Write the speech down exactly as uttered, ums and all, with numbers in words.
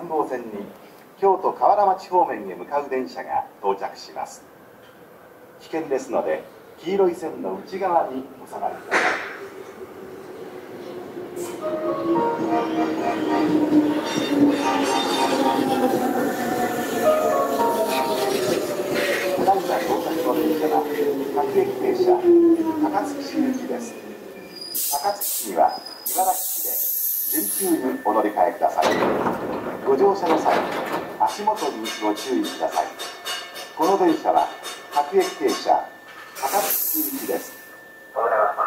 ん号線に京都河原町方面へ向かう電車が到着します。危険ですので黄色い線の内側にお下がりください。ただいま到着の電車は各駅停車高槻市行きです。高槻市には茨城市で準急にお乗り換えください。ご乗車の際足元にご注意ください。この電車は各駅停車高槻市行きです。